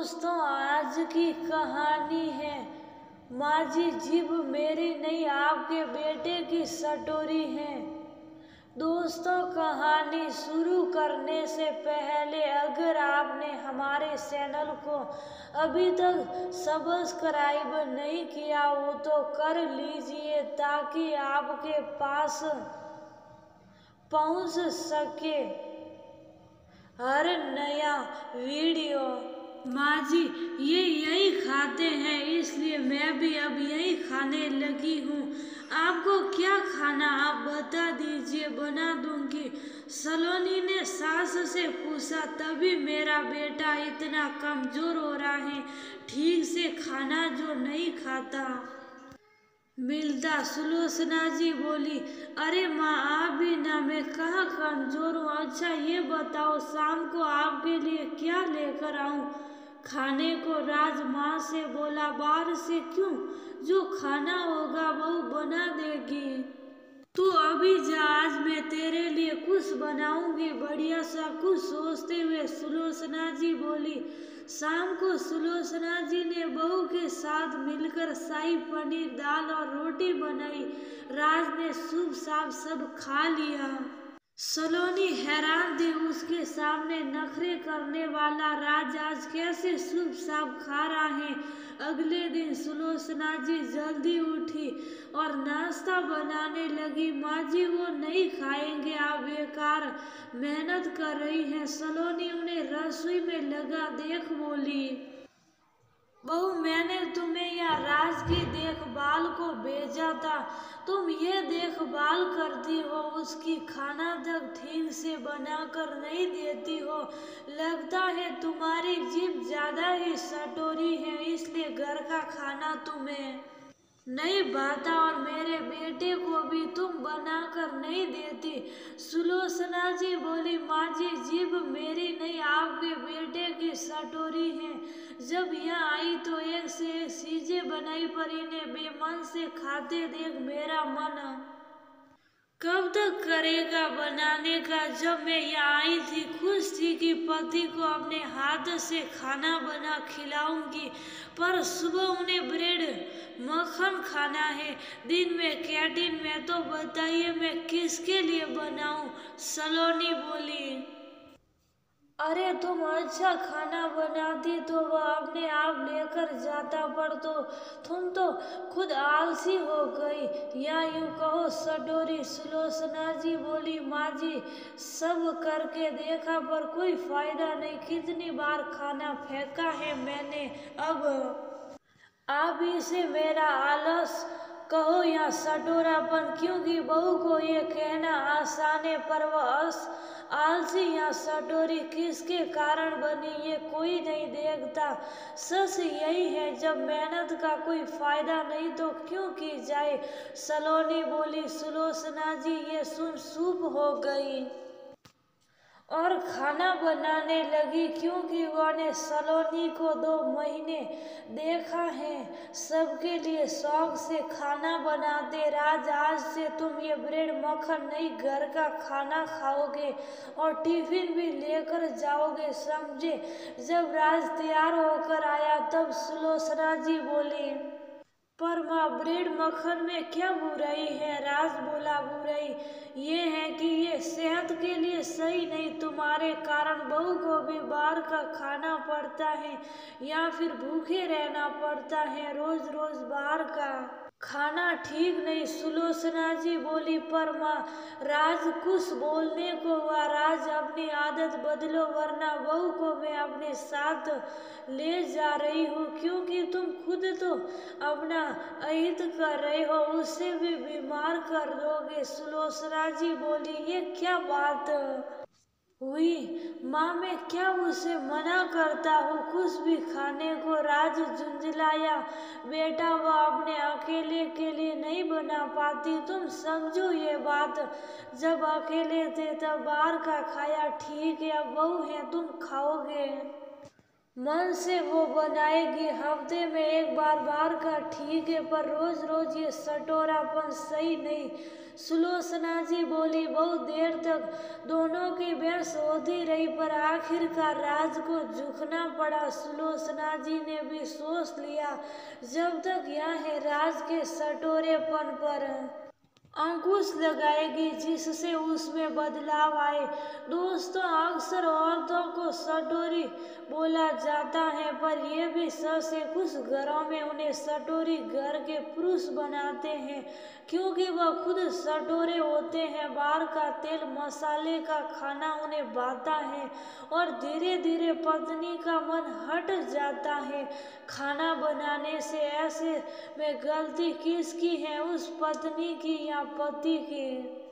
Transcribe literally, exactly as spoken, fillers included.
दोस्तों, आज की कहानी है माझी जीभ मेरी नहीं, आपके बेटे की स्टोरी है। दोस्तों, कहानी शुरू करने से पहले अगर आपने हमारे चैनल को अभी तक सब्सक्राइब नहीं किया हो तो कर लीजिए ताकि आपके पास पहुंच सके हर नया वीडियो। माँ जी, ये यही खाते हैं इसलिए मैं भी अब यही खाने लगी हूँ। आपको क्या खाना आप बता दीजिए, बना दूंगी। सलोनी ने सास से पूछा। तभी मेरा बेटा इतना कमजोर हो रहा है, ठीक से खाना जो नहीं खाता मिलता। सुलोचना जी बोली, अरे माँ आप भी ना, मैं कहाँ कमजोर हूँ। अच्छा ये बताओ शाम को आपके लिए क्या लेकर आऊँ खाने को। राज माँ से बोला, बाहर से क्यों, जो खाना होगा बहू बना देगी। तू अभी जा, आज मैं तेरे लिए कुछ बनाऊंगी बढ़िया सा। कुछ सोचते हुए सुलोचना जी बोली। शाम को सुलोचना जी ने बहू के साथ मिलकर शाही पनीर, दाल और रोटी बनाई। राज ने शुभ साफ सब खा लिया। सलोनी हैरान थी, उसके सामने नखरे करने वाला राज आज कैसे शुभ साफ खा रहा है। अगले दिन सुलोचना जी जल्दी उठी और नाश्ता बनाने लगी। माँ जी वो नहीं खाएंगे, आप बेकार मेहनत कर रही हैं। सलोनी उन्हें रसोई में लगा देख बोली, बहू मैंने तुम्हें यहाँ राज की देखभाल को भेजा था, तुम ये देखभाल करती हो, उसकी खाना तक ठीक से बनाकर नहीं देती हो। लगता है तुम्हारी जीभ ज्यादा ही सटोरी है, इसलिए घर का खाना तुम्हें नहीं भाता और मेरे बेटे को भी तुम बनाकर नहीं देती। सुलोचना जी बोली, माँ जी जीभ मेरी नहीं, आपके बेटे की सटोरी है। जब यहाँ आई तो एक से एक चीजें बनाई पर इन्हें बेमन से खाते देख मेरा मन कब तक करेगा बनाने का। जब मैं यहाँ आई थी खुश थी कि पति को अपने हाथ से खाना बना खिलाऊंगी, पर सुबह उन्हें ब्रेड मक्खन खाना है, दिन में कैंटीन में। तो बताइए मैं किसके लिए बनाऊं। सलोनी बोली, अरे तुम अच्छा खाना बनाती तो वह अपने आप लेकर जाता, पर तो तुम तो खुद आलसी हो गई, या यूं कहो सटोरी। सुलोचना जी बोली, माँ जी सब करके देखा पर कोई फायदा नहीं, कितनी बार खाना फेंका है मैंने। अब आप इसे मेरा आलस कहो या सटोरापन, क्योंकि बहू को ये कहना आसान है पर वह आलसी या सटोरी किसके कारण बनी ये कोई नहीं देखता। सच यही है, जब मेहनत का कोई फायदा नहीं तो क्यों की जाए। सलोनी बोली। सुलोचना जी ये सुन चुप हो गई और खाना बनाने लगी, क्योंकि उन्होंने सलोनी को दो महीने देखा है सबके लिए शौक से खाना बनाते। राज आज से तुम ये ब्रेड मक्खन नहीं, घर का खाना खाओगे और टिफिन भी लेकर जाओगे, समझे। जब राज तैयार होकर आया तब सुलोचना जी बोली, पर माँ ब्रेड मक्खन में क्या बुराई है। राज बोला, बुराई ये है कि ये सेहत के लिए सही नहीं, तुम्हारे कारण बहू को भी बाहर का खाना पड़ता है या फिर भूखे रहना पड़ता है। रोज रोज बाहर का खाना ठीक नहीं। सुलोचना जी बोली, पर माँ राज कुछ बोलने को हुआ। राज अपनी आदत बदलो वरना बहू को मैं अपने साथ ले जा रही हूँ, क्योंकि तुम खुद तो अपना अहित कर रहे हो, उससे भी बीमार कर दोगे। सुलोचना जी बोली, ये क्या बात हुई माँ, मैं क्या उसे मना करता हूँ कुछ भी खाने को। राज झुंझलाया, बेटा वह अपने अकेले के लिए नहीं बना पाती, तुम समझो ये बात। जब अकेले थे तब बाहर का खाया ठीक है, अब बहू है तुम खाओगे। मन से वो बनाएगी हफ्ते में एक बार बाहर का ठीक है, पर रोज रोज ये सटोरापन सही नहीं। सुलोचना जी बोली। बहुत देर तक दोनों की बहस होती रही, पर आखिरकार राज को झुकना पड़ा। सुलोचना जी ने भी सोच लिया जब तक यह है राज के सटोरेपन पर अंकुश लगाएगी जिससे उसमें बदलाव आए। दोस्तों, अक्सर औरतों को सटोरी बोला जाता है, पर यह भी सच है कुछ घरों में उन्हें सटोरी घर के पुरुष बनाते हैं, क्योंकि वह खुद सटोरे होते हैं। बाहर का तेल मसाले का खाना उन्हें भाता है और धीरे धीरे पत्नी का मन हट जाता है खाना बनाने से। ऐसे में गलती किसकी है, उस पत्नी की या पति की?